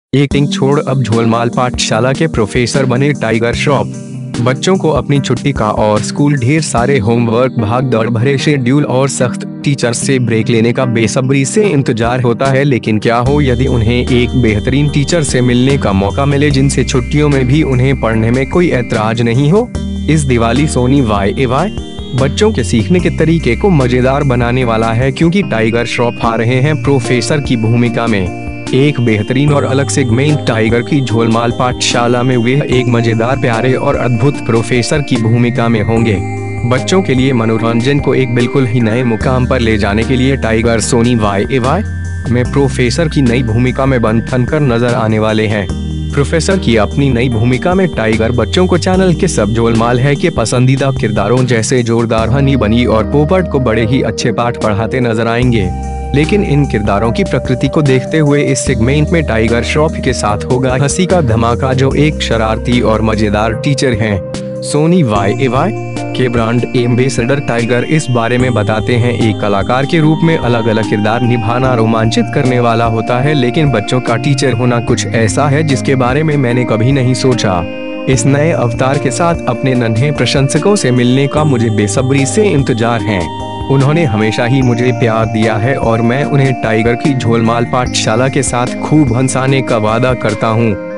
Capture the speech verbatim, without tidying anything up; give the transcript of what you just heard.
Acting छोड़ अब झोलमाल पाठशाला के प्रोफेसर बने टाइगर श्रॉफ। बच्चों को अपनी छुट्टी का और स्कूल ढेर सारे होमवर्क, भाग दौड़ भरे शेड्यूल और सख्त टीचर से ब्रेक लेने का बेसब्री से इंतजार होता है। लेकिन क्या हो यदि उन्हें एक बेहतरीन टीचर से मिलने का मौका मिले जिनसे छुट्टियों में भी उन्हें पढ़ने में कोई ऐतराज नहीं हो। इस Diwali Sony Y A Y बच्चों के सीखने के तरीके को मजेदार बनाने वाला है, क्योंकि टाइगर श्रॉफ आ रहे हैं प्रोफेसर की भूमिका में। एक बेहतरीन और अलग सेगमेंट टाइगर की झोलमाल पाठशाला में वे एक मजेदार, प्यारे और अद्भुत प्रोफेसर की भूमिका में होंगे। बच्चों के लिए मनोरंजन को एक बिल्कुल ही नए मुकाम पर ले जाने के लिए Tiger Sony Y A Y में प्रोफेसर की नई भूमिका में बन ठन कर नजर आने वाले हैं। प्रोफेसर की अपनी नई भूमिका में टाइगर बच्चों को चैनल के सब झोलमाल है के पसंदीदा किरदारों जैसे जोरदार हनी बनी और पोपट को बड़े ही अच्छे पाठ पढ़ाते नजर आएंगे। लेकिन इन किरदारों की प्रकृति को देखते हुए इस सेगमेंट में टाइगर श्रॉफ के साथ होगा हंसी का धमाका, जो एक शरारती और मजेदार टीचर हैं। सोनी वाई ए वाई के ब्रांड एम्बेसडर टाइगर इस बारे में बताते हैं, एक कलाकार के रूप में अलग अलग किरदार निभाना रोमांचित करने वाला होता है, लेकिन बच्चों का टीचर होना कुछ ऐसा है जिसके बारे में मैंने कभी नहीं सोचा। इस नए अवतार के साथ अपने नन्हे प्रशंसकों से मिलने का मुझे बेसब्री से इंतजार है। उन्होंने हमेशा ही मुझे प्यार दिया है और मैं उन्हें टाइगर की झोलमाल पाठशाला के साथ खूब हंसाने का वादा करता हूँ।